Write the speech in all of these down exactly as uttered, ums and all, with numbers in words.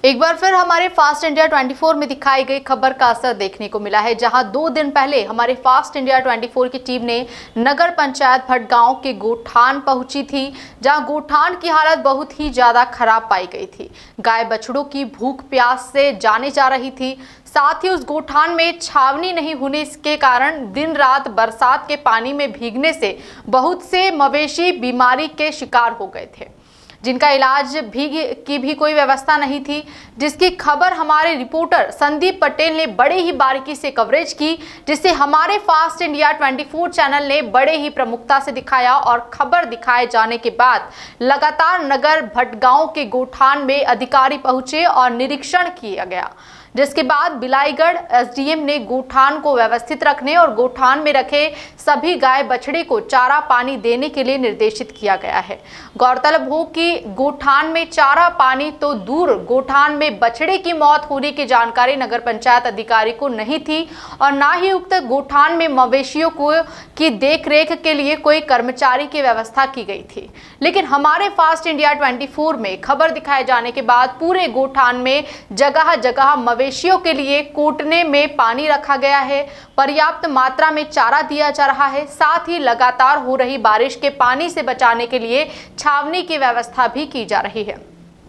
एक बार फिर हमारे फास्ट इंडिया चौबीस में दिखाई गई खबर का असर देखने को मिला है, जहां दो दिन पहले हमारे फास्ट इंडिया चौबीस की टीम ने नगर पंचायत भटगांव के गोठान पहुंची थी, जहां गोठान की हालत बहुत ही ज्यादा खराब पाई गई थी। गाय बछड़ों की भूख प्यास से जाने जा रही थी। साथ ही उस गोठान में छावनी नहीं होने के कारण दिन रात बरसात के पानी में भीगने से बहुत से मवेशी बीमारी के शिकार हो गए थे, जिनका इलाज भी की भी कोई व्यवस्था नहीं थी, जिसकी खबर हमारे रिपोर्टर संदीप पटेल ने बड़े ही बारीकी से कवरेज की, जिसे हमारे फास्ट इंडिया चौबीस चैनल ने बड़े ही प्रमुखता से दिखाया। और खबर दिखाए जाने के बाद लगातार नगर भटगांव के गोठान में अधिकारी पहुंचे और निरीक्षण किया गया, जिसके बाद बिलाईगढ़ एसडीएम ने गोठान को व्यवस्थित रखने और गोठान में रखे सभी गाय बछड़े को चारा पानी देने के लिए निर्देशित किया गया है। गौरतलब हो कि गोठान में चारा पानी तो दूर, गोठान में बछड़े की मौत होने की जानकारी नगर पंचायत अधिकारी को नहीं थी और ना ही उक्त गोठान में मवेशियों को की देखरेख के लिए कोई कर्मचारी की व्यवस्था की गई थी। लेकिन हमारे फास्ट इंडिया चौबीस में खबर दिखाए जाने के बाद पूरे गोठान में जगह जगह मवेशियों के लिए कोटने में पानी रखा गया है, पर्याप्त मात्रा में चारा दिया जा रहा है। साथ ही लगातार हो रही बारिश के पानी से बचाने के लिए छावनी की व्यवस्था भी की जा रही है।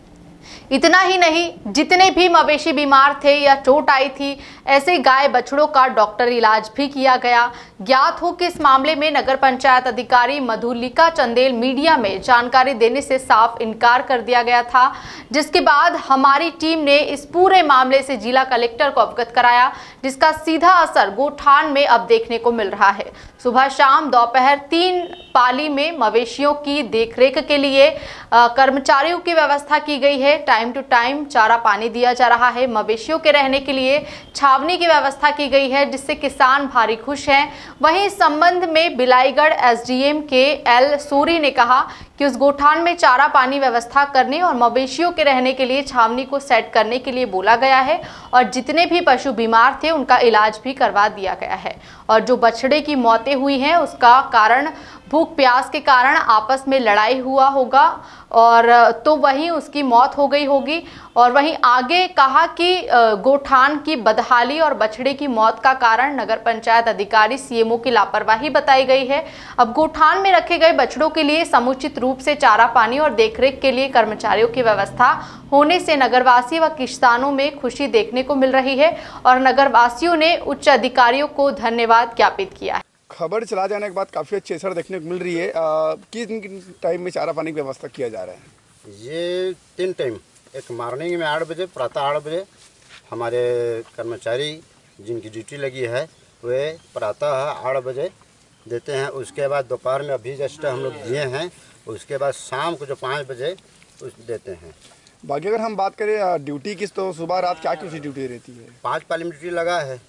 इतना ही नहीं, जितने भी मवेशी बीमार थे या चोट आई थी, ऐसे गाय बछड़ों का डॉक्टर इलाज भी किया गया। ज्ञात हो कि इस मामले में नगर पंचायत अधिकारी मधुलिका चंदेल मीडिया में जानकारी देने से साफ इनकार कर दिया गया था, जिसके बाद हमारी टीम ने इस पूरे मामले से जिला कलेक्टर को अवगत कराया, जिसका सीधा असर गोठान में अब देखने को मिल रहा है। सुबह शाम दोपहर तीन पाली में मवेशियों की देखरेख के लिए कर्मचारियों की व्यवस्था की गई है। टाइम टू टाइम चारा पानी दिया जा रहा है। मवेशियों के रहने के लिए छावनी की व्यवस्था की गई है, जिससे किसान भारी खुश हैं। वहीं इस संबंध में Bilaigarh SDM K L Suri ने कहा कि उस गोठान में चारा पानी व्यवस्था करने और मवेशियों के रहने के लिए छावनी को सेट करने के लिए बोला गया है और जितने भी पशु बीमार थे उनका इलाज भी करवा दिया गया है। और जो बछड़े की मौतें हुई हैं उसका कारण भूख प्यास के कारण आपस में लड़ाई हुआ होगा और तो वहीं उसकी मौत हो गई होगी। और वहीं आगे कहा कि गोठान की बदहाली और बछड़े की मौत का कारण नगर पंचायत अधिकारी सीएमओ की लापरवाही बताई गई है। अब गोठान में रखे गए बछड़ों के लिए समुचित रूप से चारा पानी और देखरेख के लिए कर्मचारियों की व्यवस्था होने से नगरवासी व किसानों में खुशी देखने को मिल रही है और नगरवासियों ने उच्च अधिकारियों को धन्यवाद ज्ञापित किया है। खबर चला जाने के बाद काफ़ी अच्छी असर देखने को मिल रही है। किस टाइम में चारा पानी की व्यवस्था किया जा रहा है? ये तीन टाइम, एक मॉर्निंग में आठ बजे, प्रातः आठ बजे हमारे कर्मचारी जिनकी ड्यूटी लगी है वे प्रातः आठ बजे देते हैं। उसके बाद दोपहर में अभी जस्ट हम लोग दिए हैं। उसके बाद शाम को जो पाँच बजे उस देते हैं। बाकी अगर हम बात करें ड्यूटी की, तो सुबह रात क्या कुछ ड्यूटी रहती है? पाँच पाली में ड्यूटी लगा है,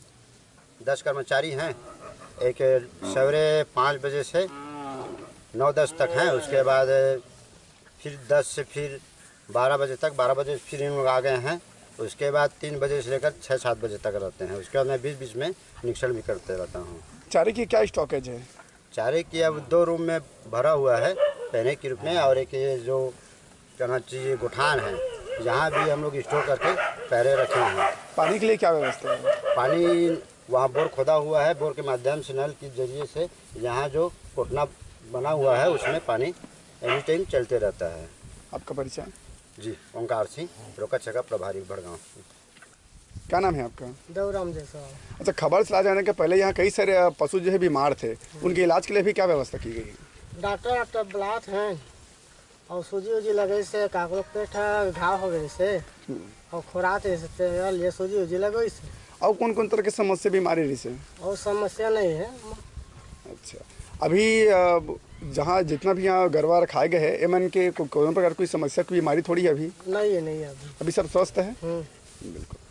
दस कर्मचारी हैं। एक सवेरे पाँच बजे से नौ दस तक हैं। उसके बाद फिर दस से फिर बारह बजे तक, बारह बजे फिर इन लोग आ गए हैं। उसके बाद तीन बजे से लेकर छः सात बजे तक रहते हैं। उसके बाद मैं बीच बीच में निरीक्षण भी करते रहता हूँ। चारे की क्या स्टॉकेज है? चारे की अब दो रूम में भरा हुआ है पहने के रूप में, और एक ये जो कहना चाहिए गोठान है, यहाँ भी हम लोग स्टोर करके पहले रखे हैं। पानी के लिए क्या व्यवस्था है? पानी वहाँ बोर खोदा हुआ है, बोर के माध्यम से नल के जरिए से यहाँ जो कोटना बना हुआ है उसमें पानी एनी टाइम चलते रहता है। आपका परिचय? जी, ओंकार सिंह, रोका छका प्रभारी भड़गांव। क्या नाम है आपका? देवराम जैसा। अच्छा, खबर चला जाने के पहले यहाँ कई सारे पशु जो है बीमार थे, उनके इलाज के लिए भी क्या व्यवस्था की गई? डॉक्टर डॉक्टर बुलात हैं और सूजी उजी लगे से काकरो पेट घाव हो गए से और खुराक ये सूजी उजी लगे से। और कौन कौन तरह की समस्या बीमारी रही से? और समस्या नहीं है। अच्छा, अभी जहाँ जितना भी यहाँ गरवा रखाए गए हैं, एमन के कोई प्रकार कोई समस्या, कोई बीमारी थोड़ी है अभी? नहीं है, नहीं है अभी। अभी सब स्वस्थ है? बिल्कुल।